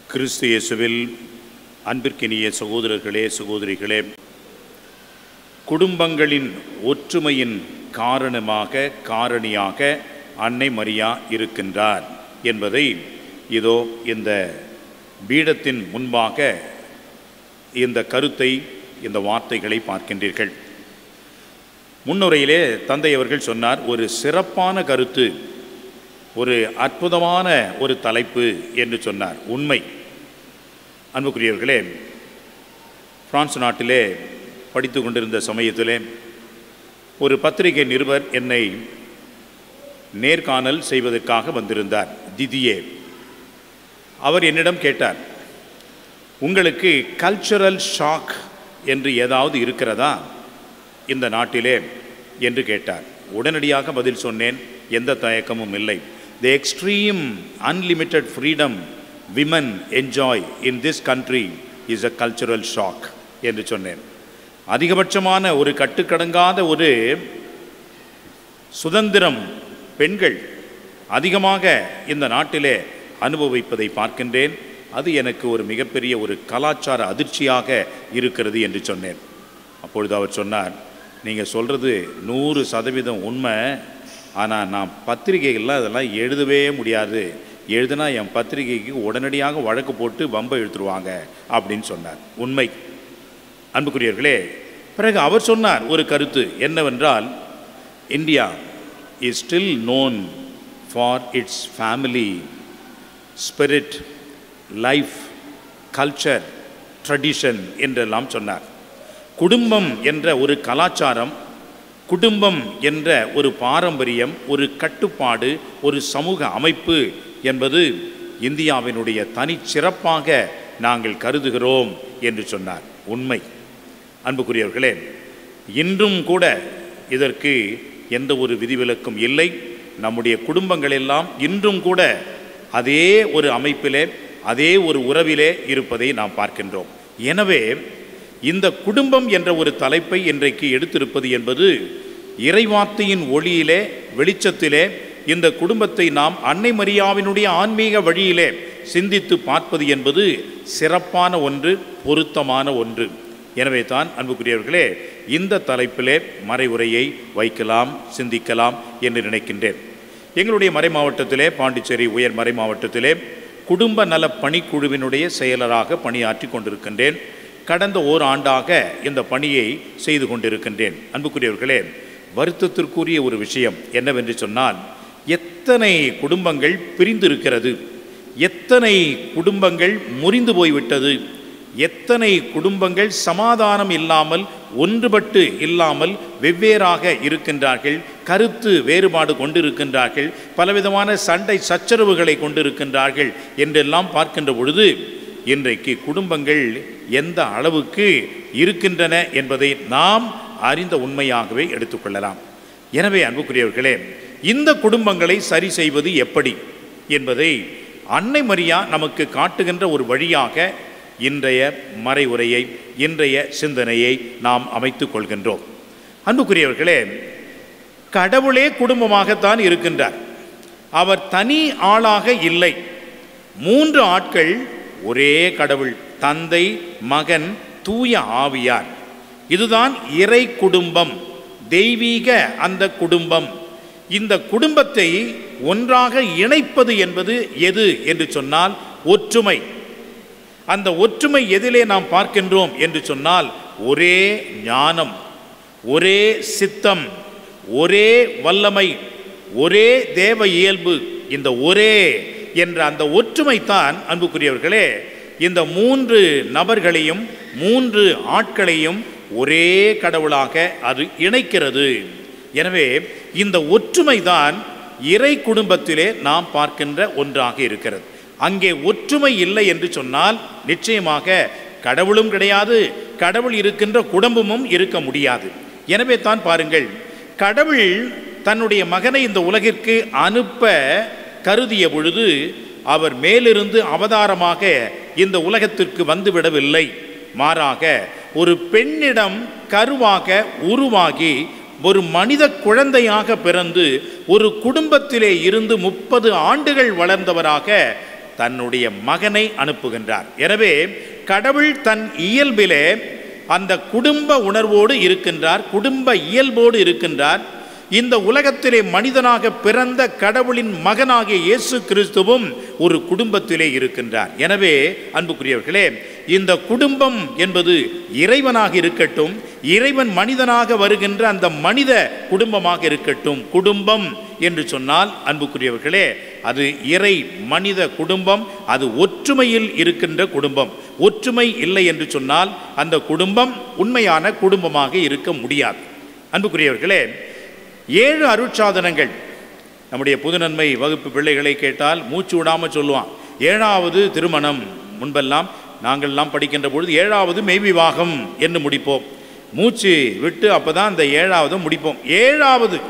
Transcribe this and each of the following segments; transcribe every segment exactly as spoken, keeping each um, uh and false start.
கிறிஸ்து இயேசுவில் அன்பிற்கினிய சகோதரர்களே சகோதரிகளே, குடும்பங்களின் ஒற்றுமையின் காரணமாக காரணியாக அன்னை மரியா இருக்கின்றார் என்பதை இதோ இந்த பீடத்தின் முன்பாக இந்த கருத்தை, இந்த வார்த்தைகளை பார்க்கின்றீர்கள். முன்னுரையிலே தந்தை அவர்கள் சொன்னார், ஒரு சிறப்பான கருத்து, ஒரு அற்புதமான ஒரு தலைப்பு என்று சொன்னார். உண்மை. அன்புக்குரியவர்களே, பிரான்ஸ் நாட்டிலே படித்து கொண்டிருந்த சமயத்திலே ஒரு பத்திரிகை நிருபர் என்னை நேர்காணல் செய்வதற்காக வந்திருந்தார், திதியே. அவர் என்னிடம் கேட்டார், உங்களுக்கு கல்ச்சரல் ஷாக் என்று ஏதாவது இருக்கிறதா இந்த நாட்டிலே என்று கேட்டார். உடனடியாக பதில் சொன்னேன், எந்த தயக்கமும் இல்லை. The extreme unlimited freedom women enjoy in this country is a cultural shock என்று சொன்னேன். அதிகபட்சமான ஒரு கட்டுக்கடங்காத ஒரு சுதந்திரம் பெண்கள் அதிகமாக இந்த நாட்டிலே அனுபவிப்பதை பார்க்கின்றேன். அது எனக்கு ஒரு மிகப்பெரிய ஒரு கலாச்சார அதிர்ச்சியாக இருக்கிறது என்று சொன்னேன். அப்பொழுது அவர் சொன்னார், நீங்கள் சொல்கிறது நூறு சதவீதம் உண்மை, ஆனால் நான் பத்திரிகைகள்லாம் அதெல்லாம் எழுதவே முடியாது, எழுதுனா என் பத்திரிகைக்கு உடனடியாக வழக்கு போட்டு பம்பை இழுத்துருவாங்க அப்படின்னு சொன்னார். உண்மை. அன்புக்குரியவர்களே, பிறகு அவர் சொன்னார் ஒரு கருத்து என்னவென்றால், India is still known for its family spirit, life, culture, tradition என்றெல்லாம் சொன்னார். குடும்பம் என்ற ஒரு கலாச்சாரம், குடும்பம் என்ற ஒரு பாரம்பரியம், ஒரு கட்டுப்பாடு, ஒரு சமூக அமைப்பு என்பது இந்தியாவினுடைய தனிச்சிறப்பாக நாங்கள் கருதுகிறோம் என்று சொன்னார். உண்மை. அன்புக்குரியவர்களே, இன்றும் கூட இதற்கு எந்த ஒரு விதிவிலக்கும் இல்லை. நம்முடைய குடும்பங்கள் எல்லாம் இன்றும் கூட அதே ஒரு அமைப்பிலே, அதே ஒரு உறவிலே இருப்பதை நாம் பார்க்கின்றோம். எனவே இந்த குடும்பம் என்ற ஒரு தலைப்பை இன்றைக்கு எடுத்திருப்பது என்பது இறைவார்த்தையின் ஒளியிலே, வெளிச்சத்திலே இந்த குடும்பத்தை நாம் அன்னை மரியாவினுடைய ஆன்மீக வழியிலே சிந்தித்து பார்ப்பது என்பது சிறப்பான ஒன்று, பொருத்தமான ஒன்று. எனவே தான் அன்புக்குரியவர்களே, இந்த தலைப்பிலே மறைவுரையை வைக்கலாம், சிந்திக்கலாம் என்று நினைக்கின்றேன். எங்களுடைய மறை மாவட்டத்திலே, பாண்டிச்சேரி உயர் மறை மாவட்டத்திலே குடும்ப நல பணிக்குழுவினுடைய செயலராக பணியாற்றி கொண்டிருக்கின்றேன். கடந்த ஓராண்டாக இந்த பணியை செய்து கொண்டிருக்கின்றேன். அன்புக்குரியவர்களே, வருத்தத்திற்குரிய ஒரு விஷயம் என்னவென்று சொன்னால், எத்தனை குடும்பங்கள் பிரிந்திருக்கிறது, எத்தனை குடும்பங்கள் முறிந்து போய்விட்டது, எத்தனை குடும்பங்கள் சமாதானம் இல்லாமல், ஒன்றுபட்டு இல்லாமல் வெவ்வேறாக இருக்கின்றார்கள், கருத்து வேறுபாடு கொண்டிருக்கின்றார்கள், பலவிதமான சண்டை சச்சரவுகளை கொண்டிருக்கின்றார்கள் என்றெல்லாம் பார்க்கின்ற பொழுது இன்றைக்கு குடும்பங்கள் எந்த அளவுக்கு இருக்கின்றன என்பதை நாம் அறிந்த உண்மையாகவே எடுத்துக்கொள்ளலாம். எனவே அன்புக்குரியவர்களே, இந்த குடும்பங்களை சரி செய்வது எப்படி என்பதை அன்னை மரியா நமக்கு காட்டுகின்ற ஒரு வழியாக இன்றைய மறைவுரையை, இன்றைய சிந்தனையை நாம் அமைத்துக் கொள்கின்றோம். அன்புக்குரியவர்களே, கடவுளே குடும்பமாகத்தான் இருக்கின்றார். அவர் தனி ஆளாக இல்லை. மூன்று ஆட்கள் ஒரே கடவுள், தந்தை, மகன், தூய ஆவியார். இதுதான் இறை குடும்பம், தெய்வீக அந்த குடும்பம். இந்த குடும்பத்தை ஒன்றாக இணைப்பது என்பது எது என்று சொன்னால் ஒற்றுமை. அந்த ஒற்றுமை எதிலே நாம் பார்க்கின்றோம் என்று சொன்னால், ஒரே ஞானம், ஒரே சித்தம், ஒரே வல்லமை, ஒரே தேவ இயல்பு. இந்த ஒரே என்ற அந்த ஒற்றுமை தான் அன்புக்குரியவர்களே இந்த மூன்று நபர்களையும், மூன்று ஆட்களையும் ஒரே கடவுளாக அது இணைக்கிறது. எனவே இந்த ஒற்றுமை தான் இறை குடும்பத்திலே நாம் பார்க்கின்ற ஒன்றாக இருக்கிறது. அங்கே ஒற்றுமை இல்லை என்று சொன்னால் நிச்சயமாக கடவுளும் கிடையாது, கடவுள் இருக்கின்ற குடும்பமும் இருக்க முடியாது. எனவே தான் பாருங்கள், கடவுள் தன்னுடைய மகனை இந்த உலகிற்கு அனுப்ப கருதிய பொழுது அவர் மேலிருந்து அவதாரமாக இந்த உலகத்திற்கு வந்துவிடவில்லை. மாறாக ஒரு பெண்ணிடம் கருவாக உருவாகி ஒரு மனித குழந்தையாக பிறந்து ஒரு குடும்பத்திலே இருந்து முப்பது ஆண்டுகள் வளர்ந்தவராக தன்னுடைய மகனை அனுப்புகின்றார். எனவே கடவுள் தன் இயல்பிலே அந்த குடும்ப உணர்வோடு இருக்கின்றார், குடும்ப இயல்போடு இருக்கின்றார். இந்த உலகத்திலே மனிதனாக பிறந்த கடவுளின் மகனாகிய இயேசு கிறிஸ்துவும் ஒரு குடும்பத்திலே இருக்கின்றார். எனவே அன்புக்குரியவர்களே, இந்த குடும்பம் என்பது இறைவனாக இருக்கட்டும், இறைவன் மனிதனாக வருகின்ற அந்த மனித குடும்பமாக இருக்கட்டும். குடும்பம் என்று சொன்னால் அன்புக்குரியவர்களே, அது இறை மனித குடும்பம், அது ஒற்றுமையில் இருக்கின்ற குடும்பம். ஒற்றுமை இல்லை என்று சொன்னால் அந்த குடும்பம் உண்மையான குடும்பமாக இருக்க முடியாது. அன்புக்குரியவர்களே, ஏழு அருட்சாதனங்கள் நம்முடைய புதுநன்மை வகுப்பு பிள்ளைகளை கேட்டால் மூச்சு விடாமல் சொல்லுவான். ஏழாவது திருமணம். முன்பெல்லாம் நாங்கள்லாம் படிக்கின்ற பொழுது ஏழாவது மெய்விவாகம் என்று முடிப்போம். மூச்சு விட்டு அப்போ தான் அந்த ஏழாவது முடிப்போம். ஏழாவது.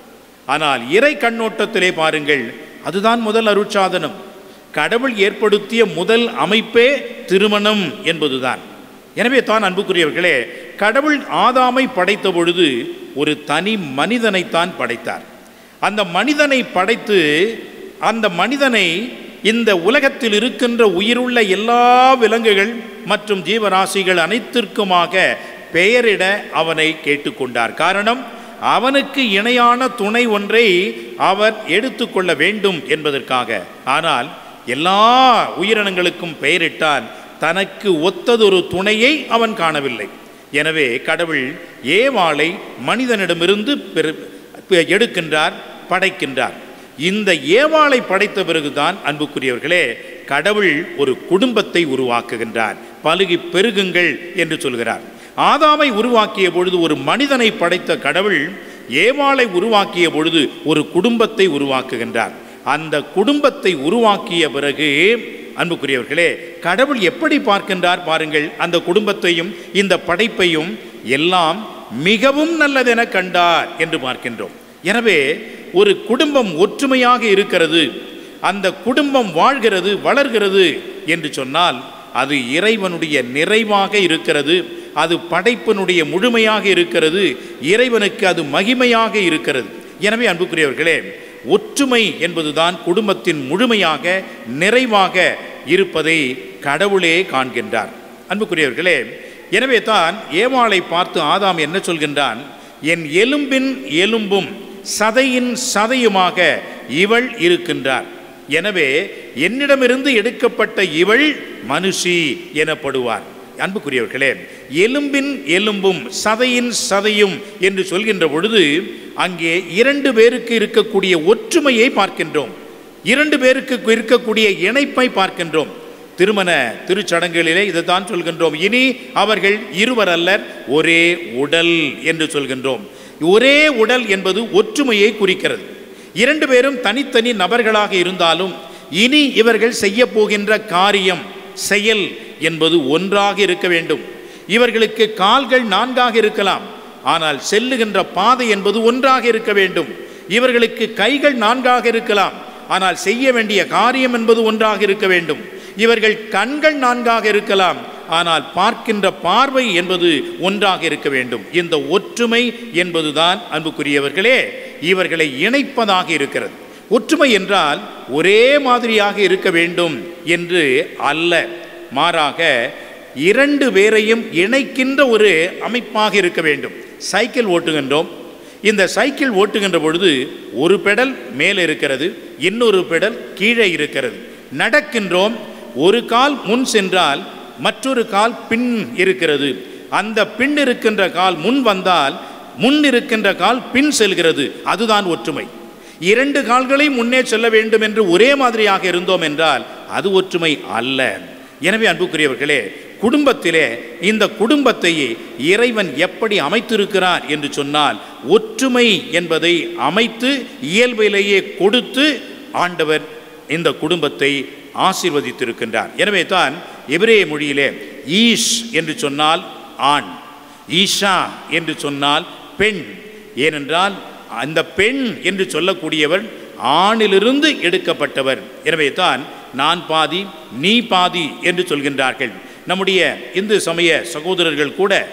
ஆனால் இறை கண்ணோட்டத்திலே பாருங்கள், அதுதான் முதல் அருட்சாதனம். கடவுள் ஏற்படுத்திய முதல் அமைப்பே திருமணம் என்பதுதான். எனவே தான் அன்புக்குரியவர்களே, கடவுள் ஆதாமை படைத்த பொழுது ஒரு தனி மனிதனைத்தான் படைத்தார். அந்த மனிதனை படைத்து அந்த மனிதனை இந்த உலகத்தில் இருக்கின்ற உயிருள்ள எல்லா விலங்குகள் மற்றும் ஜீவராசிகள் அனைத்திற்குமாக பெயரிட அவனை கேட்டுக்கொண்டார். காரணம், அவனுக்கு இணையான துணை ஒன்றை அவர் எடுத்துக்கொள்ள வேண்டும் என்பதற்காக. ஆனால் எல்லா உயிரினங்களுக்கும் பெயரிட்டான், தனக்கு ஒத்ததொரு துணையை அவன் காணவில்லை. எனவே கடவுள் ஏவாளை மனிதனிடமிருந்து எடுக்கின்றார், படைக்கின்றார். இந்த ஏவாளை படைத்த பிறகுதான் அன்புக்குரியவர்களே, கடவுள் ஒரு குடும்பத்தை உருவாக்குகின்றார். பலுகி பெருகுங்கள் என்று சொல்கிறார். ஆதாமை உருவாக்கிய பொழுது ஒரு மனிதனை படைத்த கடவுள் ஏவாளை உருவாக்கிய பொழுது ஒரு குடும்பத்தை உருவாக்குகின்றார். அந்த குடும்பத்தை உருவாக்கிய பிறகு அன்புக்குரியவர்களே, கடவுள் எப்படி பார்க்கின்றார் பாருங்கள். அந்த குடும்பத்தையும் இந்த படைப்பையும் எல்லாம் மிகவும் நல்லதென கண்டார் என்று பார்க்கின்றோம். எனவே ஒரு குடும்பம் ஒற்றுமையாக இருக்கிறது, அந்த குடும்பம் வாழ்கிறது, வளர்கிறது என்று சொன்னால் அது இறைவனுடைய நிறைவாக இருக்கிறது, அது படைப்பினுடைய முழுமையாக இருக்கிறது, இறைவனுக்கு அது மகிமையாக இருக்கிறது. எனவே அன்புக்குரியவர்களே, ஒற்றுமை என்பதுதான் குடும்பத்தின் முழுமையாக நிறைவாக இருப்பதை கடவுளே காண்கின்றார். அன்புக்குரியவர்களே, எனவே தான் ஏவாளை பார்த்து ஆதாம் என்ன சொல்கின்றான்? என் எலும்பின் எலும்பும் சதையின் சதையுமாக இவள் இருக்கின்றார். எனவே என்னிடமிருந்து எடுக்கப்பட்ட இவள் மனுஷி எனப்படுவார். அன்புக்குரியவர்களே, எலும்பின் எலும்பும் சதையின் சதையும் என்று சொல்கின்ற பொழுது அங்கே இரண்டு பேருக்கு இருக்கக்கூடிய ஒற்றுமையை பார்க்கின்றோம், இரண்டு பேருக்கு இருக்கக்கூடிய இணைப்பை பார்க்கின்றோம். திருமண திருச்சடங்குகளிலே இதைத்தான் சொல்கின்றோம், இனி அவர்கள் இருவர் அல்லர் ஒரே உடல் என்று சொல்கின்றோம். ஒரே உடல் என்பது ஒற்றுமையை குறிக்கிறது. இரண்டு பேரும் தனித்தனி நபர்களாக இருந்தாலும் இனி இவர்கள் செய்ய போகின்ற காரியம் செயல் என்பது ஒன்றாக இருக்க வேண்டும். இவர்களுக்கு கால்கள் நான்காக இருக்கலாம், ஆனால் செல்லுகின்ற பாதை என்பது ஒன்றாக இருக்க வேண்டும். இவர்களுக்கு கைகள் நான்காக இருக்கலாம், ஆனால் செய்ய வேண்டிய காரியம் என்பது ஒன்றாக இருக்க வேண்டும். இவர்கள் கண்கள் நான்காக இருக்கலாம், ஆனால் பார்க்கின்ற பார்வை என்பது ஒன்றாக இருக்க வேண்டும். இந்த ஒற்றுமை என்பதுதான் அன்புக்குரியவர்களே இவர்களை இணைப்பதாக இருக்கிறது. ஒற்றுமை என்றால் ஒரே மாதிரியாக இருக்க வேண்டும் என்று அல்ல, மாறாக இரண்டு பேரையும் இணைக்கின்ற ஒரு அமைப்பாக இருக்க வேண்டும். சைக்கிள் ஓட்டுகின்றோம், இந்த சைக்கிள் ஓட்டுகின்ற பொழுது ஒரு பெடல் மேலே இருக்கிறது, இன்னொரு பெடல் கீழே இருக்கிறது. நடக்கின்றோம், ஒரு கால் முன் சென்றால் மற்றொரு கால் பின் இருக்கிறது. அந்த பின் இருக்கின்ற கால் முன் வந்தால் முன் இருக்கின்ற கால் பின் செல்கிறது. அதுதான் ஒற்றுமை. இரண்டு கால்களை முன்னே செல்ல வேண்டும் என்று ஒரே மாதிரியாக இருந்தோம் என்றால் அது ஒற்றுமை அல்ல. எனவே அன்புக்குரியவர்களே, குடும்பத்திலே இந்த குடும்பத்தை இறைவன் எப்படி அமைத்திருக்கிறார் என்று சொன்னால் ஒற்றுமை என்பதை அமைத்து இயல்பிலேயே கொடுத்து ஆண்டவர் இந்த குடும்பத்தை ஆசீர்வதித்திருக்கின்றார். எனவே தான் எபிரேய மொழியிலே ஈஷ் என்று சொன்னால் ஆண், ஈஷா என்று சொன்னால் பெண். ஏனென்றால் அந்த பெண் என்று சொல்லக்கூடியவர் ஆணிலிருந்து எடுக்கப்பட்டவர். எனவே தான் நான் பாதி நீ பாதி என்று சொல்கின்றார்கள். நம்முடைய இந்து சமய சகோதரர்கள் கூட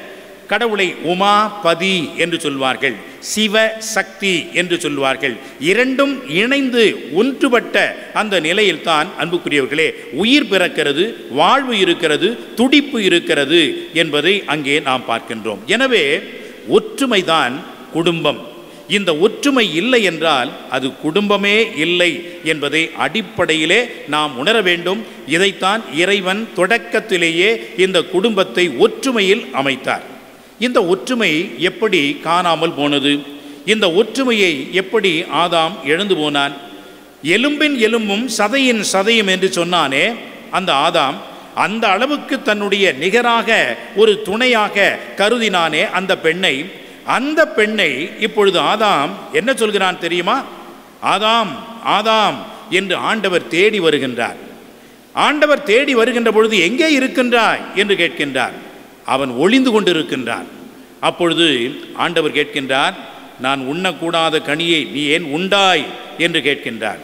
கடவுளை உமா பதி என்று சொல்வார்கள், சிவ சக்தி என்று சொல்வார்கள். இரண்டும் இணைந்து ஒன்றுபட்ட அந்த நிலையில்தான் அன்புக்குரியவர்களே உயிர் பிறக்கிறது, வாழ்வு இருக்கிறது, துடிப்பு இருக்கிறது என்பதை அங்கே நாம் பார்க்கின்றோம். எனவே ஒற்றுமைதான் குடும்பம். இந்த ஒற்றுமை இல்லை என்றால் அது குடும்பமே இல்லை என்பதை அடிப்படையிலே நாம் உணர வேண்டும். இதைத்தான் இறைவன் தொடக்கத்திலேயே இந்த குடும்பத்தை ஒற்றுமையில் அமைத்தார். இந்த ஒற்றுமை எப்படி காணாமல் போனது? இந்த ஒற்றுமையை எப்படி ஆதாம் இழந்து போனான்? எலும்பின் எலும்பும் சதையின் சதையும் என்று சொன்னானே அந்த ஆதாம், அந்த அளவுக்கு தன்னுடைய நிகராக ஒரு துணையாக கருதினானே அந்த பெண்ணை, அந்த பெண்ணை இப்பொழுது ஆதாம் என்ன சொல்கிறான் தெரியுமா? ஆதாம் ஆதாம் என்று ஆண்டவர் தேடி வருகின்றார். ஆண்டவர் தேடி வருகின்ற பொழுது எங்கே இருக்கின்றாய் என்று கேட்கின்றார். அவன் ஒளிந்து கொண்டிருக்கின்றான். அப்பொழுது ஆண்டவர் கேட்கின்றார், நான் உண்ணக்கூடாத கனியை நீ ஏன் உண்டாய் என்று கேட்கின்றார்.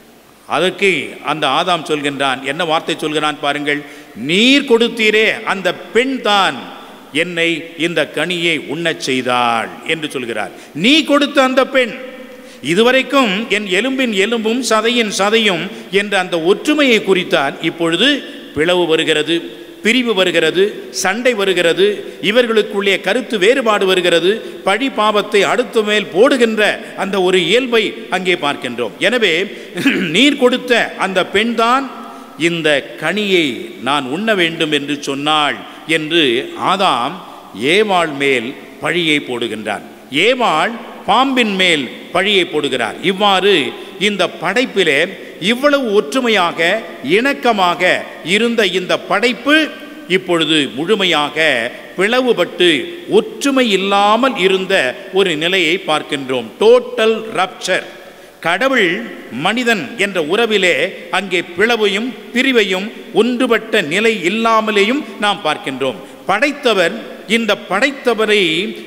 அதற்கு அந்த ஆதாம் சொல்கின்றான், என்ன வார்த்தை சொல்கிறான் பாருங்கள், நீர் கொடுத்தீரே அந்த பெண் தான் என்னை இந்த கனியை உண்ணச் செய்தாள் என்று சொல்கிறார். நீ கொடுத்த அந்த பெண், இதுவரைக்கும் என் எலும்பின் எலும்பும் சதையின் சதையும் என்ற அந்த ஒற்றுமையை குறித்தான். இப்பொழுது பிளவு வருகிறது, பிரிவு வருகிறது, சண்டை வருகிறது, இவர்களுக்குள்ளே கருத்து வேறுபாடு வருகிறது, பழி பாவத்தை அடுத்த மேல் போடுகின்ற அந்த ஒரு இயல்பை அங்கே பார்க்கின்றோம். எனவே நீர் கொடுத்த அந்த பெண்தான் இந்த கனியை நான் உண்ண வேண்டும் என்று சொன்னாள் என்று ஆதாம் ஏவாள் மேல் பழியை போடுகின்றான். ஏவாள் பாம்பின் மேல் பழியை போடுகிறார். இவ்வாறு இந்த படைப்பிலே இவ்வளவு ஒற்றுமையாக இணக்கமாக இருந்த இந்த படைப்பு இப்பொழுது முழுமையாக பிளவுபட்டு ஒற்றுமை இல்லாமல் இருந்த ஒரு நிலையை பார்க்கின்றோம். Total rupture. கடவுள் மனிதன் என்ற உறவிலே அங்கே பிளவையும் பிரிவையும் ஒன்றுபட்ட நிலை இல்லாமலேயும் நாம் பார்க்கின்றோம். படைத்தவர் இந்த படைத்தவரை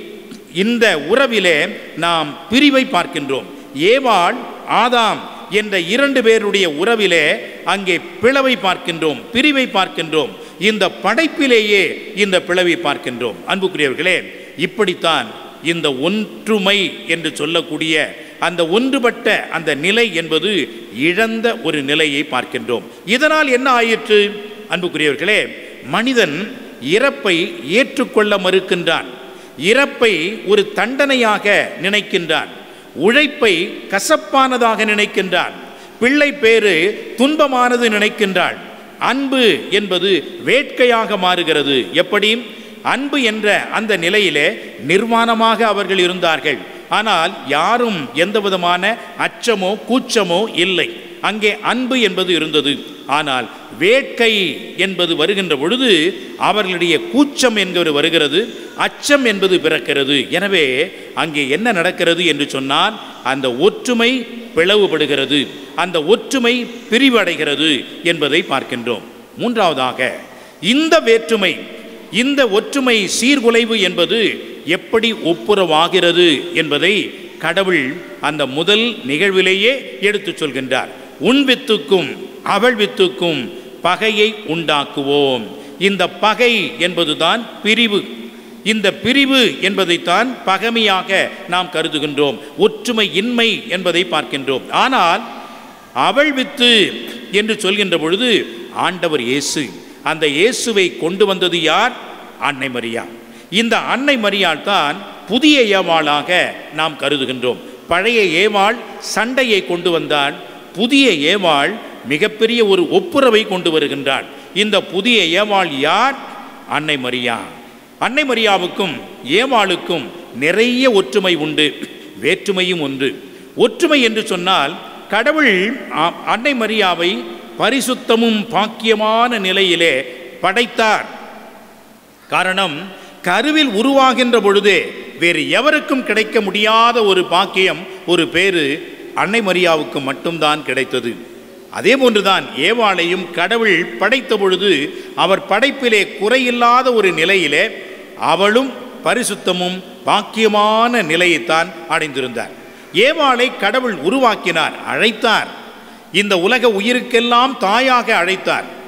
இந்த உறவிலே நாம் பிரிவை பார்க்கின்றோம். ஏவாள் ஆதாம் என்ற இரண்டு பேருடைய உறவிலே அங்கே பிளவை பார்க்கின்றோம், பிரிவை பார்க்கின்றோம். இந்த படைப்பிலேயே இந்த பிளவை பார்க்கின்றோம். அன்புக்குரியவர்களே, இப்படித்தான் இந்த ஒற்றுமை என்று சொல்லக்கூடிய அந்த ஒன்றுபட்ட அந்த நிலை என்பது இழந்த ஒரு நிலையை பார்க்கின்றோம். இதனால் என்ன ஆயிற்று? அன்புக்குரியவர்களே, மனிதன் இறப்பை ஏற்றுக்கொள்ள மறுக்கின்றான். இறப்பை ஒரு தண்டனையாக நினைக்கின்றான். உழைப்பை கசப்பானதாக நினைக்கின்றான். பிள்ளை பேறு துன்பமானது நினைக்கின்றான். அன்பு என்பது வேட்கையாக மாறுகிறது. எப்படி? அன்பு என்ற அந்த நிலையிலே நிர்வாணமாக அவர்கள் இருந்தார்கள். ஆனால் யாரும் எந்த விதமான அச்சமோ கூச்சமோ இல்லை. அங்கே அன்பு என்பது இருந்தது. ஆனால் வேட்கை என்பது வருகின்ற பொழுது அவர்களுடைய கூச்சம் என்பது வருகிறது, அச்சம் என்பது பிறக்கிறது. எனவே அங்கே என்ன நடக்கிறது என்று சொன்னால் அந்த ஒற்றுமை பிளவுபடுகிறது, அந்த ஒற்றுமை பிரிவடைகிறது என்பதை பார்க்கின்றோம். மூன்றாவதாக, இந்த வேற்றுமை, இந்த ஒற்றுமை சீர்குலைவு என்பது எப்படி ஒப்புரவாகிறது என்பதை கடவுள் அந்த முதல் நிகழ்விலேயே எடுத்து சொல்கின்றார். உன் வித்துக்கும் அவள் வித்துக்கும் பகையை உண்டாக்குவோம். இந்த பகை என்பதுதான் பிரிவு. இந்த பிரிவு என்பதைத்தான் பகைமையாக நாம் கருதுகின்றோம். ஒற்றுமை இன்மை என்பதை பார்க்கின்றோம். ஆனால் அவள் வித்து என்று சொல்கின்ற பொழுது ஆண்டவர் இயேசு, அந்த இயேசுவை கொண்டு வந்தது யார்? அன்னை மரியா. இந்த அன்னை மரியாள் தான் புதிய ஏவாளாக நாம் கருதுகின்றோம். பழைய ஏவாள் சண்டையை கொண்டு வந்தாள். புதிய ஏவாள் மிகப்பெரிய ஒரு ஒப்புரவை கொண்டு வருகின்றாள். இந்த புதிய ஏவாள் யார்? அன்னை மரியா. அன்னை மரியாவுக்கும் ஏவாளுக்கும் நிறைய ஒற்றுமை உண்டு, வேற்றுமையும் உண்டு. ஒற்றுமை என்று சொன்னால் கடவுள் அன்னை மரியாவை பரிசுத்தமும் பாக்கியமான நிலையிலே படைத்தார். காரணம், கருவில் உருவாகின்ற பொழுதே வேறு எவருக்கும் கிடைக்க முடியாத ஒரு பாக்கியம், ஒரு பேரு அன்னை மரியாவுக்கு மட்டும்தான் கிடைத்தது. அதே போன்றுதான் ஏவாளையும் கடவுள் படைத்த பொழுது அவர் படைப்பிலே குறையில்லாத ஒரு நிலையிலே அவளும் பரிசுத்தமும் பாக்கியமான நிலையைத்தான் அடைந்திருந்தார். ஏவாளை கடவுள் உருவாக்கினார், அழைத்தார். இந்த உலக உயிருக்கெல்லாம் தாயாக அழைத்தார்.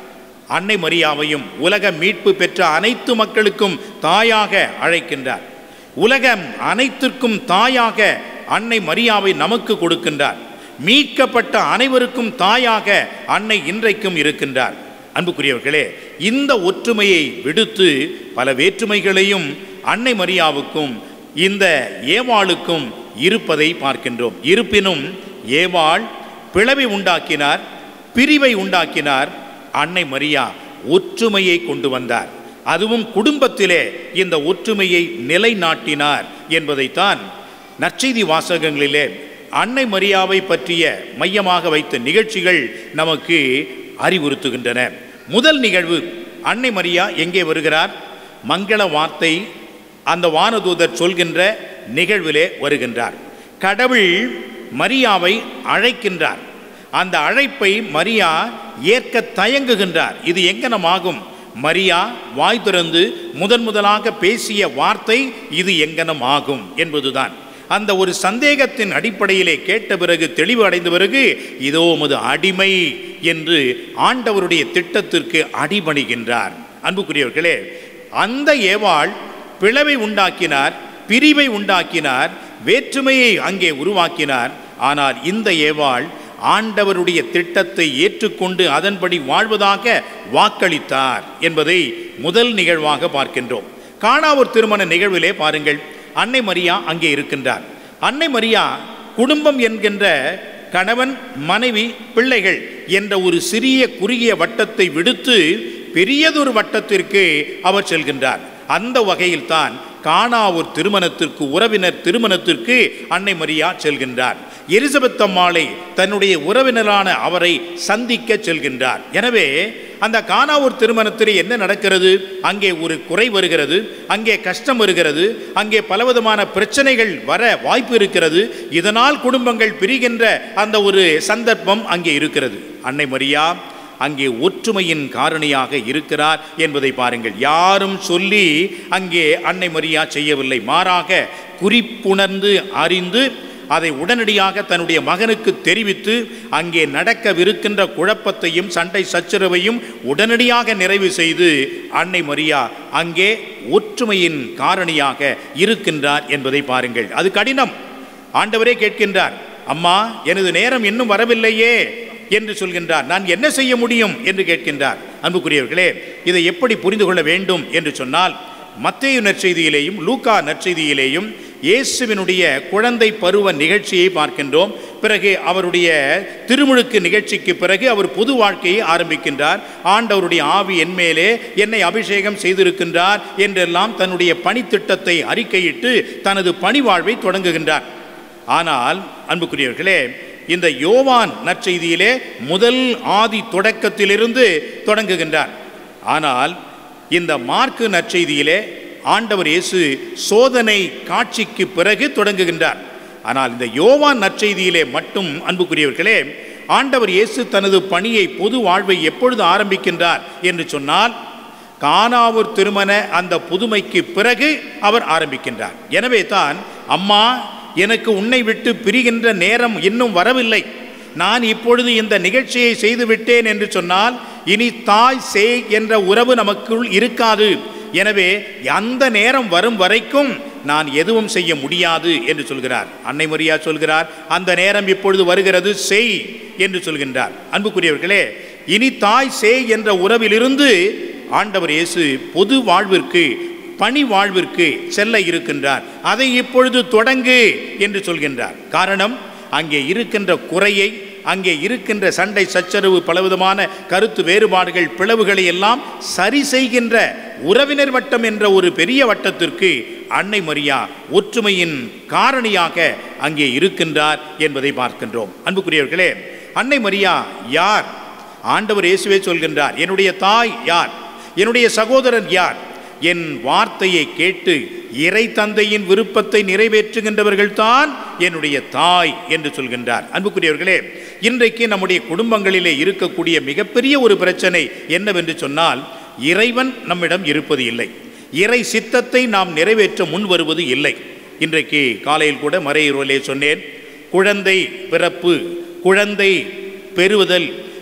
அன்னை மரியாவையும் உலக மீட்பு பெற்ற அனைத்து மக்களுக்கும் தாயாக அழைக்கின்றார். உலகம் அனைத்திற்கும் தாயாக அன்னை மரியாவை நமக்கு கொடுக்கின்றார். மீட்கப்பட்ட அனைவருக்கும் தாயாக அன்னை இன்றைக்கும் இருக்கின்றார். அன்புக்குரியவர்களே, இந்த ஒற்றுமையை விடுத்து பல வேற்றுமைகளையும் அன்னை மரியாவுக்கும் இந்த ஏவாளுக்கும் இருப்பதை பார்க்கின்றோம். இருப்பினும் ஏவாள் பிளவை உண்டாக்கினார், பிரிவை உண்டாக்கினார். அன்னை மரியா ஒற்றுமையை கொண்டு வந்தார். அதுவும் குடும்பத்திலே இந்த ஒற்றுமையை நிலைநாட்டினார் என்பதைத்தான் நற்செய்தி வாசகங்களிலே அன்னை மரியாவை பற்றிய மையமாக வைத்த நிகழ்ச்சிகள் நமக்கு அறிவுறுத்துகின்றன. முதல் நிகழ்வு, அன்னை மரியா எங்கே வருகிறார்? மங்கள வார்த்தை அந்த வானதூதர் சொல்கின்ற நிகழ்விலே வருகின்றார். கடவுள் மரியாவை அழைக்கின்றார். அந்த அழைப்பை மரியா ஏற்க தயங்குகின்றார். இது எங்கனமாகும்? மரியா வாய் திறந்து முதன் முதலாக பேசிய வார்த்தை இது எங்கனமாகும் என்பதுதான். அந்த ஒரு சந்தேகத்தின் அடிப்படையிலே கேட்ட பிறகு, தெளிவு அடைந்த பிறகு, இதோ உமது அடிமை என்று ஆண்டவருடைய திட்டத்திற்கு அடிபணிகின்றார். அன்புக்குரியவர்களே, அந்த ஏவாள் பிளவை உண்டாக்கினார், பிரிவை உண்டாக்கினார், வேற்றுமையை அங்கே உருவாக்கினார். ஆனால் இந்த ஏவாள் ஆண்டவருடைய திட்டத்தை ஏற்றுக்கொண்டு அதன்படி வாழ்வதாக வாக்களித்தார் என்பதை முதல் நிகழ்வாக பார்க்கின்றோம். கானாவூர் திருமண நிகழ்விலே பாருங்கள், அன்னை மரியா அங்கே இருக்கின்றார். அன்னை மரியா குடும்பம் என்கின்ற கணவன், மனைவி, பிள்ளைகள் என்ற ஒரு சிறிய குறுகிய வட்டத்தை விடுத்து பெரியதொரு வட்டத்திற்கு அவர் செல்கின்றார். அந்த வகையில்தான் கானாவூர் திருமணத்திற்கு, உறவினர் திருமணத்திற்கு அன்னை மரியா செல்கின்றார். எலிசபெத் அம்மாளை தன்னுடைய உறவினரான அவரை சந்திக்க செல்கின்றார். எனவே அந்த கானாவூர் திருமணத்தில் என்ன நடக்கிறது? அங்கே ஒரு குறை வருகிறது, அங்கே கஷ்டம் வருகிறது, அங்கே பலவிதமான பிரச்சனைகள் வர வாய்ப்பு இருக்கிறது. இதனால் குடும்பங்கள் பிரிகின்ற அந்த ஒரு சந்தர்ப்பம் அங்கே இருக்கிறது. அன்னை மரியா அங்கே ஒற்றுமையின் காரணியாக இருக்கிறார் என்பதை பாருங்கள். யாரும் சொல்லி அங்கே அன்னை மரியா செய்யவில்லை. மாறாக குறிப்புணர்ந்து அறிந்து அதை உடனடியாக தன்னுடைய மகனுக்கு தெரிவித்து அங்கே நடக்கவிருக்கின்ற குழப்பத்தையும் சண்டை சச்சரவையும் உடனடியாக நிறைவு செய்து அன்னை மரியா அங்கே ஒற்றுமையின் காரணியாக இருக்கின்றார் என்பதை பாருங்கள். அது கடினம். ஆண்டவரே கேட்கின்றார், அம்மா எனது நேரம் இன்னும் வரவில்லையே என்று சொல்கின்றார். நான் என்ன செய்ய முடியும் என்று கேட்கின்றார். அன்புக்குரியவர்களே, இதை எப்படி புரிந்து கொள்ள வேண்டும் என்று சொன்னால், மத்தேயு நற்செய்தியிலேயும் லூக்கா நற்செய்தியிலேயும் இயேசுவினுடைய குழந்தை பருவ நிகழ்ச்சியை பார்க்கின்றோம். பிறகு அவருடைய திருமுழுக்கு நிகழ்ச்சிக்கு பிறகு அவர் புது வாழ்க்கையை ஆரம்பிக்கின்றார். ஆண்டவருடைய ஆவி என்மேலே என்னை அபிஷேகம் செய்திருக்கின்றார் என்றெல்லாம் தன்னுடைய பணித்திட்டத்தை அறிக்கையிட்டு தனது பணி வாழ்வை தொடங்குகின்றார். ஆனால் அன்புக்குரியவர்களே, இந்த யோவான் நற்செய்தியிலே முதல் ஆதி தொடக்கத்திலிருந்து தொடங்குகின்றார். ஆனால் இந்த மார்க்கு நற்செய்தியிலே ஆண்டவர் இயேசு சோதனை காட்சிக்கு பிறகு தொடங்குகின்றார். ஆனால் இந்த யோவான் நற்செய்தியிலே மட்டும் அன்புக்குரியவர்களே, ஆண்டவர் இயேசு தனது பணியை, பொது வாழ்வை எப்பொழுது ஆரம்பிக்கின்றார் என்று சொன்னால், கானாவூர் திருமண அந்த புதுமைக்கு பிறகு அவர் ஆரம்பிக்கின்றார். எனவே தான், அம்மா எனக்கு உன்னை விட்டு பிரிகின்ற நேரம் இன்னும் வரவில்லை, நான் இப்பொழுது இந்த நிகழ்ச்சியை செய்து விட்டேன் என்று சொன்னால் இனி தாய் சேய் என்ற உறவு நமக்குள் இருக்காது. எனவே அந்த நேரம் வரும் வரைக்கும் நான் எதுவும் செய்ய முடியாது என்று சொல்கிறார். அன்னை மரியா சொல்கிறார், அந்த நேரம் இப்பொழுது வருகிறது, செய் என்று சொல்கின்றார். அன்புக்குரியவர்களே, இனி தாய் சேய் என்ற உறவிலிருந்து ஆண்டவர் இயேசு பொது வாழ்விற்கு, பணி வாழ்விற்கு செல்ல இருக்கின்றார். அதை இப்பொழுது தொடங்கு என்று சொல்கின்றார். காரணம், அங்கே இருக்கின்ற குறையை, அங்கே இருக்கின்ற சண்டை சச்சரவு, பலவிதமான கருத்து வேறுபாடுகள், பிளவுகளை எல்லாம் சரி செய்கின்ற உறவினர் வட்டம் என்ற ஒரு பெரிய வட்டத்திற்கு அன்னை மரியா ஒற்றுமையின் காரணியாக அங்கே இருக்கின்றார் என்பதை பார்க்கின்றோம். அன்புக்குரியவர்களே, அன்னை மரியா யார்? ஆண்டவர் இயேசுவே சொல்கின்றார், என்னுடைய தாய் யார், என்னுடைய சகோதரன் யார்? என் வார்த்தையை கேட்டு இறை தந்தையின் விருப்பத்தை நிறைவேற்றுகின்றவர்கள் தான் என்னுடைய தாய் என்று சொல்கின்றார். அன்புக்குரியவர்களே, இன்றைக்கு நம்முடைய குடும்பங்களிலே இருக்கக்கூடிய மிகப்பெரிய ஒரு பிரச்சனை என்னவென்று சொன்னால், இறைவன் நம்மிடம் இருப்பது இல்லை, இறை சித்தத்தை நாம் நிறைவேற்ற முன் வருவது இல்லை. இன்றைக்கு காலையில் கூட மறையுறையிலே சொன்னேன், குழந்தை பிறப்பு, குழந்தை பெறுவதல்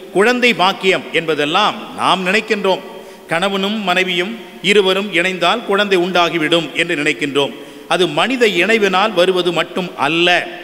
குழந்தை பாக்கியம் என்பதெல்லாம் நாம் நினைக்கின்றோம். கணவனும் மனைவியும் இருவரும் இணைந்தால் குழந்தை உண்டாகிவிடும் என்று நினைக்கின்றோம். அது மனித இணைவினால் வருவது மட்டும் அல்ல,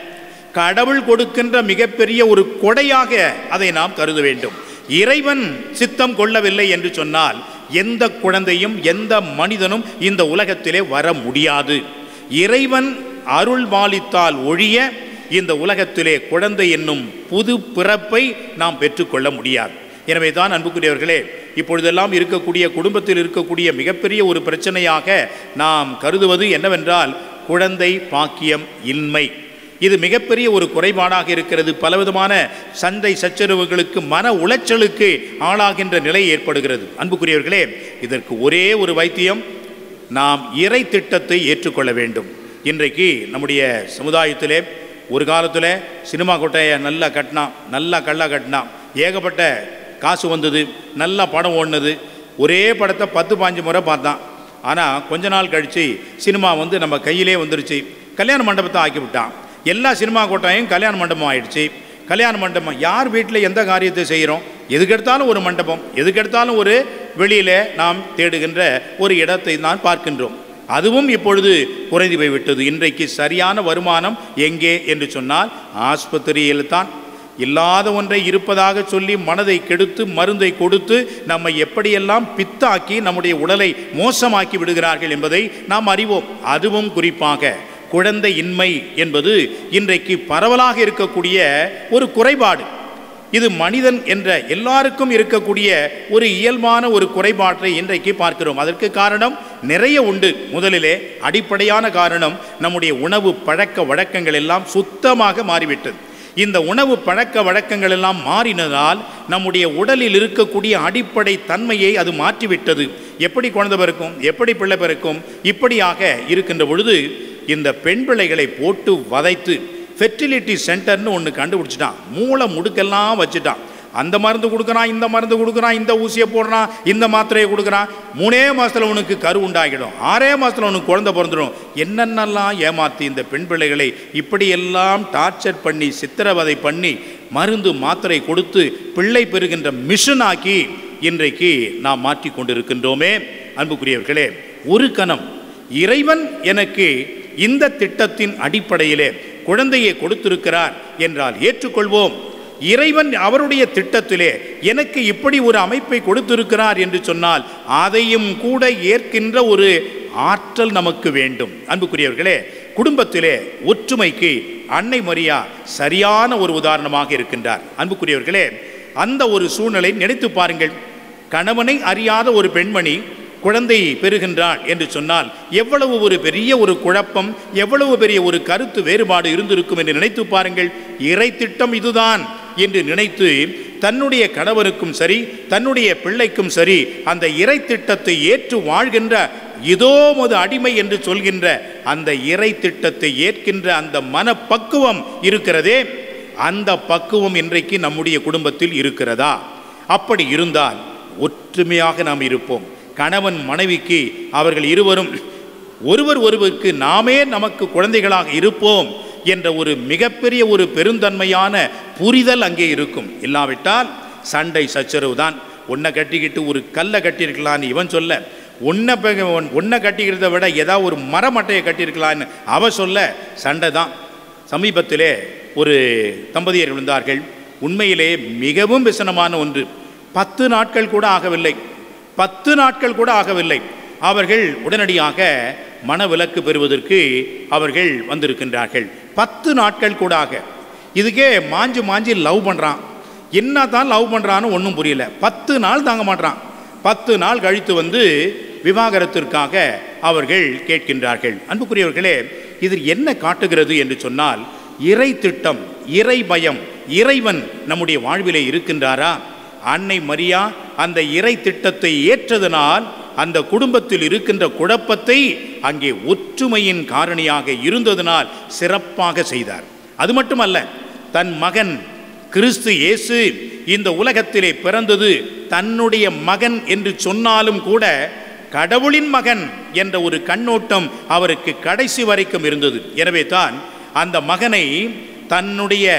கடவுள் கொடுக்கின்ற மிகப்பெரிய ஒரு கொடையாக அதை நாம் கருத வேண்டும். இறைவன் சித்தம் கொள்ளவில்லை என்று சொன்னால் எந்த குழந்தையும் எந்த மனிதனும் இந்த உலகத்திலே வர முடியாது. இறைவன் அருள் பாலித்தால் ஒழிய இந்த உலகத்திலே குழந்தை என்னும் புது பிறப்பை நாம் பெற்றுக்கொள்ள முடியாது. எனவே தான் அன்புக்குரியவர்களே, இப்பொழுதெல்லாம் இருக்கக்கூடிய குடும்பத்தில் இருக்கக்கூடிய மிகப்பெரிய ஒரு பிரச்சனையாக நாம் கருதுவது என்னவென்றால் குழந்தை பாக்கியம் இன்மை. இது மிகப்பெரிய ஒரு குறைபாடாக இருக்கிறது. பலவிதமான சண்டை சச்சரவுகளுக்கு, மன உளைச்சலுக்கு ஆளாகின்ற நிலை ஏற்படுகிறது. அன்புக்குரியவர்களே, இதற்கு ஒரே ஒரு வைத்தியம், நாம் இறை திட்டத்தை ஏற்றுக்கொள்ள வேண்டும். இன்றைக்கு நம்முடைய சமுதாயத்திலே ஒரு காலத்தில் சினிமா கொட்டையை நல்லா கட்டினான், நல்லா கல்லா கட்டினான், ஏகப்பட்ட காசு வந்தது, நல்லா படம் ஓடினது, ஒரே படத்தை பத்து பாஞ்சு முறை பார்த்தான். ஆனால் கொஞ்ச நாள் கழித்து சினிமா வந்து நம்ம கையிலே வந்துருச்சு, கல்யாண மண்டபத்தை ஆக்கிவிட்டான். எல்லா சினிமா கொட்டாயும் கல்யாண மண்டபம் ஆயிடுச்சு. கல்யாண மண்டபம் யார் வீட்டில் எந்த காரியத்தை செய்கிறோம், எதுக்கெடுத்தாலும் ஒரு மண்டபம், எதுக்கெடுத்தாலும் ஒரு வெளியில் நாம் தேடுகின்ற ஒரு இடத்தை நான் பார்க்கின்றோம். அதுவும் இப்பொழுது குறைந்து போய்விட்டது. இன்றைக்கு சரியான வருமானம் எங்கே என்று சொன்னால் ஆஸ்பத்திரியில் தான். இல்லாத ஒன்றை இருப்பதாக சொல்லி மனதை கெடுத்து மருந்தை கொடுத்து நம்மை எப்படியெல்லாம் பித்தாக்கி நம்முடைய உடலை மோசமாக்கி விடுகிறார்கள் என்பதை நாம் அறிவோம். அதுவும் குறிப்பாக குழந்தை இன்மை என்பது இன்றைக்கு பரவலாக இருக்கக்கூடிய ஒரு குறைபாடு. இது மனிதன் என்ற எல்லாருக்கும் இருக்கக்கூடிய ஒரு இயல்பான ஒரு குறைபாட்டை இன்றைக்கு பார்க்கிறோம். அதற்கு காரணம் நிறைய உண்டு. முதலிலே அடிப்படையான காரணம் நம்முடைய உணவு பழக்க வழக்கங்கள் எல்லாம் சுத்தமாக மாறிவிட்டது. இந்த உணவு பழக்க வழக்கங்கள் எல்லாம் மாறினதால் நம்முடைய உடலில் இருக்கக்கூடிய அடிப்படை தன்மையை அது மாற்றிவிட்டது. எப்படி குழந்தை பிறக்கும், எப்படி பிள்ளை பிறக்கும், இப்படியாக இருக்கின்ற பொழுது இந்த பெண் பிள்ளைகளை போட்டு வதைத்து ஃபெர்டிலிட்டி சென்டர்னு ஒன்று கண்டுபிடிச்சிட்டான். மூளை முடுக்கெல்லாம் வச்சுட்டான். அந்த மருந்து கொடுக்குறான், இந்த மருந்து கொடுக்குறான், இந்த ஊசியை போடுறான், இந்த மாத்திரையை கொடுக்குறான். மூணே மாதத்தில் உனக்கு கரு உண்டாகிடும், ஆறே மாதத்தில் உனக்கு குழந்தை பிறந்துடும். என்னென்னலாம் ஏமாற்றி இந்த பெண் பிள்ளைகளை இப்படியெல்லாம் டார்ச்சர் பண்ணி சித்திரவதை பண்ணி மருந்து மாத்திரை கொடுத்து பிள்ளை பெறுகின்ற மிஷனாக்கி இன்றைக்கு நாம் மாற்றி கொண்டிருக்கின்றோமே. அன்புக்குரியவர்களே, ஒரு கணம் இறைவன் எனக்கு இந்த திட்டத்தின் அடிப்படையிலே குழந்தையை கொடுத்திருக்கிறார் என்றால் ஏற்றுக்கொள்வோம். இறைவன் அவருடைய திட்டத்திலே எனக்கு இப்படி ஒரு அமைப்பை கொடுத்திருக்கிறார் என்று சொன்னால் அதையும் கூட ஏற்கின்ற ஒரு ஆற்றல் நமக்கு வேண்டும். அன்புக்குரியவர்களே, குடும்பத்திலே ஒற்றுமைக்கு அன்னை மரியா சரியான ஒரு உதாரணமாக இருக்கின்றார். அன்புக்குரியவர்களே, அந்த ஒரு சூழ்நிலை நினைத்து பாருங்கள். கணவனை அறியாத ஒரு பெண்மணி குழந்தை பெறுகின்றாள் என்று சொன்னால் எவ்வளவு ஒரு பெரிய ஒரு குழப்பம், எவ்வளவு பெரிய ஒரு கருத்து வேறுபாடு இருந்திருக்கும் என்று நினைத்து பாருங்கள். இறை திட்டம் இதுதான் என்று நினைத்து தன்னுடைய கணவருக்கும் சரி தன்னுடைய பிள்ளைக்கும் சரி அந்த இறை திட்டத்தை ஏற்று வாழ்கின்ற இதோ மது அடிமை என்று சொல்கின்ற அந்த இறை திட்டத்தை ஏற்கின்ற அந்த மனப்பக்குவம் இருக்கிறதே, அந்த பக்குவம் இன்றைக்கு நம்முடைய குடும்பத்தில் இருக்கிறதா? அப்படி இருந்தால் ஒற்றுமையாக நாம் இருப்போம். கணவன் மனைவிக்கு அவர்கள் இருவரும் ஒருவர் ஒருவருக்கு நாமே நமக்கு குழந்தைகளாக இருப்போம் என்ற ஒரு மிகப்பெரிய ஒரு பெருந்தன்மையான புரிதல் அங்கே இருக்கும். இல்லாவிட்டால் சண்டை சச்சரவு தான். ஒன்றை கட்டிக்கிட்டு ஒரு கல்லை கட்டியிருக்கலான்னு இவன் சொல்ல, ஒன்றை ஒன்றை கட்டிக்கிறத விட ஏதாவது ஒரு மரமட்டையை கட்டியிருக்கலான்னு அவ சொல்ல சண்டை தான். சமீபத்திலே ஒரு தம்பதியர் விழுந்தார்கள். உண்மையிலே மிகவும் விசனமான ஒன்று. பத்து நாட்கள் கூட ஆகவில்லை பத்து நாட்கள் கூட ஆகவில்லை அவர்கள் உடனடியாக மனவிலக்கு பெறுவதற்கு அவர்கள் வந்திருக்கின்றார்கள். பத்து நாட்கள் கூட ஆக. இதுக்கே மாஞ்சி மாஞ்சி லவ் பண்ணுறான். என்ன தான் லவ் பண்ணுறான்னு ஒன்றும் புரியல. பத்து நாள் தாங்க மாட்டான். பத்து நாள் கழித்து வந்து விவாகரத்திற்காக அவர்கள் கேட்கின்றார்கள். அன்புக்குரியவர்களே, இதில் என்ன காட்டுகிறது என்று சொன்னால் இறை திட்டம், இறை பயம், இறைவன் நம்முடைய வாழ்விலே இருக்கின்றாரா? அன்னை மரியா அந்த இறை திட்டத்தை ஏற்றதனால் அந்த குடும்பத்தில் இருக்கின்ற குழப்பத்தை அங்கே ஒற்றுமையின் காரணியாக இருந்ததனால் சிறப்பாக செய்தார். அது மட்டுமல்ல, தன் மகன் கிறிஸ்து இயேசு இந்த உலகத்திலே பிறந்தது தன்னுடைய மகன் என்று சொன்னாலும் கூட கடவுளின் மகன் என்ற ஒரு கண்ணோட்டம் அவருக்கு கடைசி வரைக்கும் இருந்தது. எனவே தான் அந்த மகனை தன்னுடைய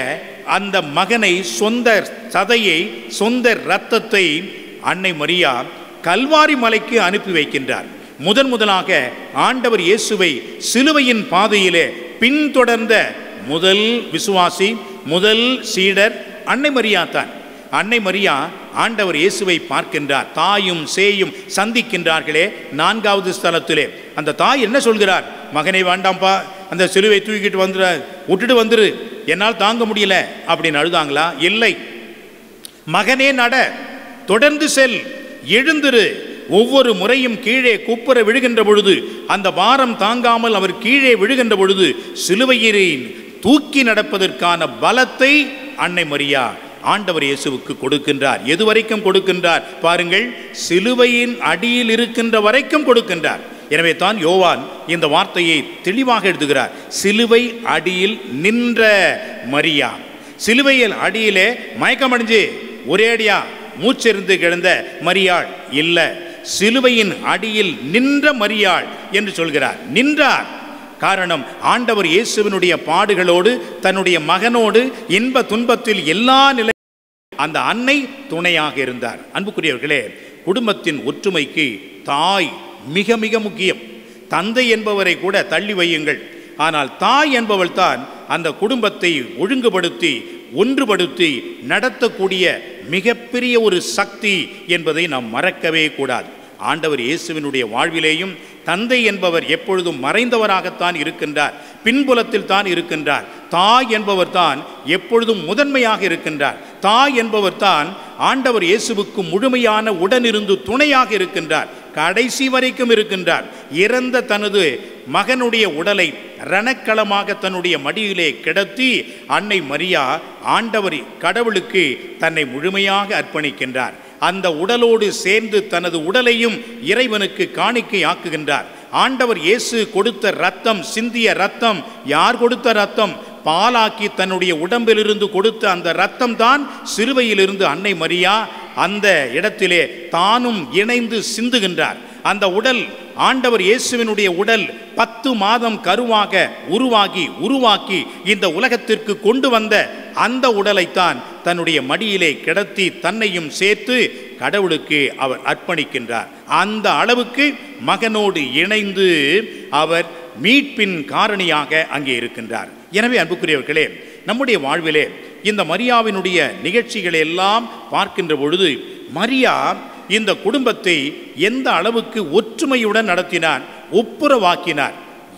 அந்த மகனை, சொந்த சதையை, சொந்த இரத்தத்தை அன்னை மரியா கல்வாரி மலைக்கு அனுப்பி வைக்கின்றார். முதன் முதலாக ஆண்டவர் இயேசுவை சிலுவையின் பாதையிலே பின்தொடர்ந்த முதல் விசுவாசி, முதல் சீடர் அன்னை மரியா தான். அன்னை மரியா ஆண்டவர் இயேசுவை பார்க்கின்றார். தாயும் சேயும் சந்திக்கின்றார்களே நான்காவது ஸ்தலத்திலே. அந்த தாய் என்ன சொல்கிறார்? மகனை வேண்டாம்ப்பா, அந்த சிலுவை தூக்கிட்டு வந்துட விட்டுட்டு வந்துரு, என்னால் தாங்க முடியல அப்படின்னு அழுதாங்களா? இல்லை. மகனே நட, தொடர்ந்து செல், எழுந்திரு. ஒவ்வொரு முறையும் கீழே குப்புற விழுகின்ற பொழுது, அந்த பாரம் தாங்காமல் அவர் கீழே விழுகின்ற பொழுது, சிலுவையை தூக்கி நடப்பதற்கான பலத்தை அன்னை மரியா ஆண்டவர் இயேசுவுக்கு கொடுக்கின்றார். எது வரைக்கும் கொடுக்கின்றார் பாருங்கள், சிலுவையின் அடியில் இருக்கின்ற வரைக்கும் கொடுக்கின்றார். எனவே தான் யோவான் இந்த வார்த்தையை தெளிவாக எழுதுகிறார். சிலுவை அடியில் நின்ற மரியா. சிலுவையில் அடியிலே மயக்கமடைஞ்சு ஒரே அடியா மூச்சிருந்து கிடந்த மரியாள் இல்ல, சிலுவையின் அடியில் நின்ற மரியாள் என்று சொல்கிறார். நின்றார். காரணம், ஆண்டவர் இயேசுவினுடைய பாடுகளோடு தன்னுடைய மகனோடு இன்ப துன்பத்தில் எல்லா நிலை அந்த அன்னை துணையாக இருந்தார். அன்புக்குரியவர்களே, குடும்பத்தின் ஒற்றுமைக்கு தாய் மிக மிக முக்கியம். தந்தை என்பவரை கூட தள்ளி வையுங்கள், ஆனால் தாய் என்பவள் தான் அந்த குடும்பத்தை ஒழுங்குபடுத்தி ஒன்றுபடுத்தி நடத்தக்கூடிய மிகப்பெரிய ஒரு சக்தி என்பதை நாம் மறக்கவே கூடாது. ஆண்டவர் இயேசுவினுடைய வாழ்விலேயும் தந்தை என்பவர் எப்பொழுதும் மறைந்தவராகத்தான் இருக்கின்றார், பின்புலத்தில் தான் இருக்கின்றார். தாய் என்பவர் தான் எப்பொழுதும் முதன்மையாக இருக்கின்றார். தாய் என்பவர் தான் ஆண்டவர் இயேசுவுக்கு முழுமையான உடனிருந்து துணையாக இருக்கின்றார், கடைசி வரைக்கும் இருக்கின்றார். இறந்த தனது மகனுடைய உடலை ரணக்களமாக தன்னுடைய மடியிலே கிடத்தி அன்னை மரியா ஆண்டவர் கடவுளுக்கு தன்னை முழுமையாக அர்ப்பணிக்கின்றார். அந்த உடலோடு சேர்ந்து தனது உடலையும் இறைவனுக்கு காணிக்கை ஆக்குகின்றார். ஆண்டவர் இயேசு கொடுத்த இரத்தம், சிந்திய இரத்தம், யார் கொடுத்த இரத்தம்? பாலாக்கி தன்னுடைய உடம்பிலிருந்து கொடுத்த அந்த இரத்தம் தான் சிலுவையிலிருந்து அன்னை மரியா அந்த இடத்திலே தானும் இணைந்து சிந்துகின்றார். அந்த உடல், ஆண்டவர் இயேசுவினுடைய உடல் பத்து மாதம் கருவாக உருவாகி உருவாக்கி இந்த உலகத்திற்கு கொண்டு வந்த அந்த உடலைத்தான் தன்னுடைய மடியிலே கிடத்தி தன்னையும் சேர்த்து கடவுளுக்கு அவர் அர்ப்பணிக்கின்றார். அந்த அளவுக்கு மகனோடு இணைந்து அவர் மீட்பின் காரணியாக அங்கே இருக்கின்றார். எனவே அன்புக்குரியவர்களே, நம்முடைய வாழ்விலே இந்த மரியாவினுடைய நிகழ்ச்சிகளை எல்லாம் பார்க்கின்ற பொழுது மரியா இந்த குடும்பத்தை எந்த அளவுக்கு ஒற்றுமையுடன் நடத்தினார், ஒப்புரவாக்கினார்.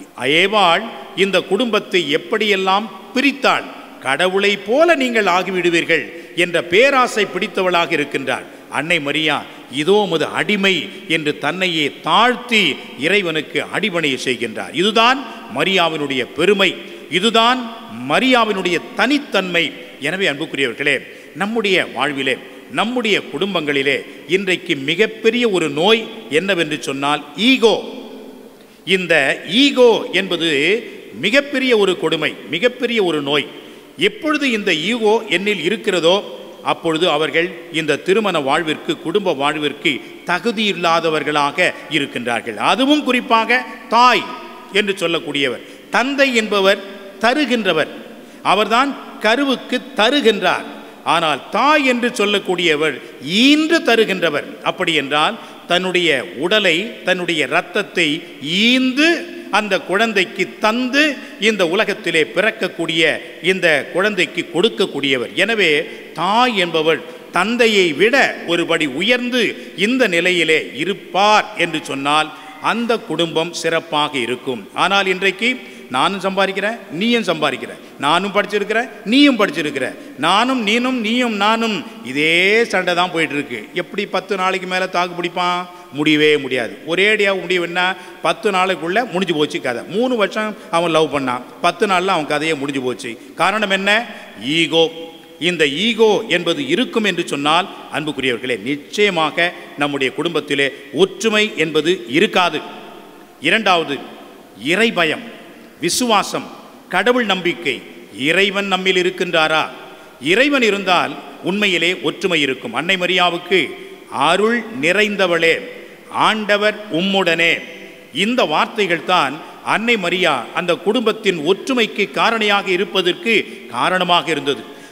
ஏவாள் இந்த குடும்பத்தை எப்படியெல்லாம் பிரித்தாள். கடவுளை போல நீங்கள் ஆகிவிடுவீர்கள் என்ற பேராசை பிடித்தவளாக இருக்கின்றார். அன்னை மரியா இதோ உமது அடிமை என்று தன்னையே தாழ்த்தி இறைவனுக்கு அடிபணிய செய்கின்றார். இதுதான் மரியாவினுடைய பெருமை, இதுதான் மரியாவினுடைய தனித்தன்மை. எனவே அன்புக்குரியவர்களே, நம்முடைய வாழ்விலே, நம்முடைய குடும்பங்களிலே இன்றைக்கு மிகப்பெரிய ஒரு நோய் என்னவென்று சொன்னால் ஈகோ. இந்த ஈகோ என்பது மிகப்பெரிய ஒரு கொடுமை, மிகப்பெரிய ஒரு நோய். எப்பொழுது இந்த ஈகோ என்னில் இருக்கிறதோ அப்பொழுது அவர்கள் இந்த திருமண வாழ்விற்கு, குடும்ப வாழ்விற்கு தகுதியில்லாதவர்களாக இருக்கின்றார்கள். அதுவும் குறிப்பாக தாய் என்று சொல்லக்கூடியவர். தந்தை என்பவர் தருகின்றவர், அவர்தான் கருவுக்கு தருகின்றார். ஆனால் தாய் என்று சொல்லக்கூடியவர் ஈன்று தருகின்றவர். அப்படி என்றால் தன்னுடைய உடலை, தன்னுடைய இரத்தத்தை ஈந்து அந்த குழந்தைக்கு தந்து இந்த உலகத்திலே பிறக்கக்கூடிய இந்த குழந்தைக்கு கொடுக்கக்கூடியவர். எனவே தாய் என்பவர் தந்தையை விட ஒருபடி உயர்ந்து இந்த நிலையிலே இருப்பார் என்று சொன்னால் அந்த குடும்பம் சிறப்பாக இருக்கும். ஆனால் இன்றைக்கு நானும் சம்பாதிக்கிறேன், நீயும் சம்பாதிக்கிற, நானும் படிச்சிருக்கிறேன், நீயும் படிச்சிருக்கிற, நானும் நீனும் நீயும் நானும், இதே சண்டை தான் போயிட்டு இருக்கு. எப்படி பத்து நாளைக்கு மேலே தாக்கு பிடிப்பான்? முடியவே முடியாது. ஒரேடியாக முடிவுன்னா பத்து நாளைக்குள்ளே முடிஞ்சு போச்சு கதை. மூணு வருஷம் அவன் லவ் பண்ணான், பத்து நாளில் அவன் கதையை முடிஞ்சு போச்சு. காரணம் என்ன? ஈகோ. இந்த ஈகோ என்பது இருக்கும் என்று சொன்னால் அன்புக்குரியவர்களே, நிச்சயமாக நம்முடைய குடும்பத்திலே ஒற்றுமை என்பது இருக்காது. இரண்டாவது, இறைபயம், விசுவாசம், கடவுள் நம்பிக்கை. இறைவன் நம்மில் இருக்கின்றாரா? இறைவன் இருந்தால் உண்மையிலே ஒற்றுமை இருக்கும். அன்னை மரியாவுக்கு அருள் நிறைந்தவளே, ஆண்டவர் உம்முடனே, இந்த வார்த்தைகள் தான் அன்னை மரியா அந்த குடும்பத்தின் ஒற்றுமைக்கு காரணியாக இருப்பதற்கு காரணமாக இருந்தது.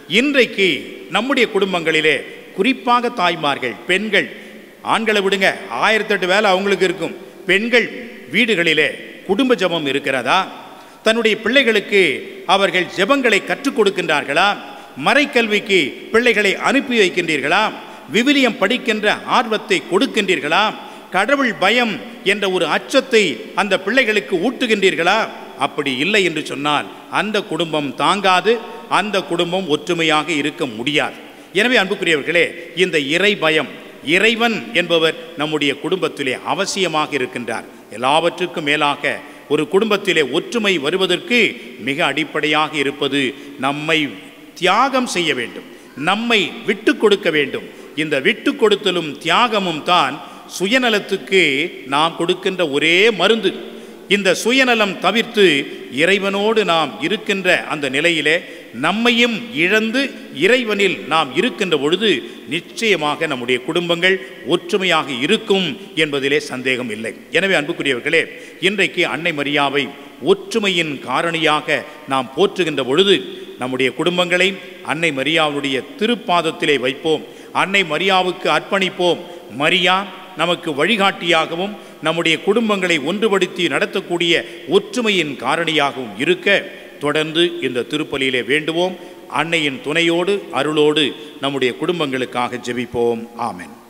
இன்றைக்கு நம்முடைய குடும்பங்களிலே குறிப்பாக தாய்மார்கள், பெண்கள், ஆண்களை விடுங்க, ஆயிரத்தெட்டு வேலை அவங்களுக்கு இருக்கும். பெண்கள் வீடுகளிலே குடும்ப ஜெபம் இருக்கிறதா? தன்னுடைய பிள்ளைகளுக்கு அவர்கள் ஜெபங்களை கற்றுக் கொடுக்கின்றார்களா? மறைக்கல்விக்கு பிள்ளைகளை அனுப்பி வைக்கின்றீர்களா? விவிலியம் படிக்கின்ற ஆர்வத்தை கொடுக்கின்றீர்களா? கடவுள் பயம் என்ற ஒரு அச்சத்தை அந்த பிள்ளைகளுக்கு ஊட்டுகின்றீர்களா? அப்படி இல்லை என்று சொன்னால் அந்த குடும்பம் தாங்காது, அந்த குடும்பம் ஒற்றுமையாக இருக்க முடியாது. எனவே அன்புக்குரியவர்களே, இந்த இறை பயம், இறைவன் என்பவர் நம்முடைய குடும்பத்திலே அவசியமாக இருக்கின்றார். எல்லாவற்றுக்கும் மேலாக ஒரு குடும்பத்திலே ஒற்றுமை வருவதற்கு மிக அடிப்படையாக இருப்பது நம்மை தியாகம் செய்ய வேண்டும், நம்மை விட்டு கொடுக்க வேண்டும். இந்த விட்டு கொடுத்தலும் தியாகமும் தான் சுயநலத்துக்கு நாம் கொடுக்கின்ற ஒரே மருந்து. இந்த சுயநலம் தவிர்த்து இறைவனோடு நாம் இருக்கின்ற அந்த நிலையிலே நம்மையும் இழந்து இறைவனில் நாம் இருக்கின்ற பொழுது நிச்சயமாக நம்முடைய குடும்பங்கள் ஒற்றுமையாக இருக்கும் என்பதிலே சந்தேகம் இல்லை. எனவே அன்புக்குரியவர்களே, இன்றைக்கு அன்னை மரியாவை ஒற்றுமையின் காரணியாக நாம் போற்றுகின்ற பொழுது நம்முடைய குடும்பங்களை அன்னை மரியாவுடைய திருப்பாதத்திலே வைப்போம், அன்னை மரியாவுக்கு அர்ப்பணிப்போம். மரியா நமக்கு வழிகாட்டியாகவும் நம்முடைய குடும்பங்களை ஒன்றுபடுத்தி நடத்தக்கூடிய ஒற்றுமையின் காரணியாகவும் இருக்க தொடர்ந்து இந்த திருப்பலியிலே வேண்டுவோம். அன்னையின் துணையோடு அருளோடு நம்முடைய குடும்பங்களுக்காக ஜெபிப்போம். ஆமென்.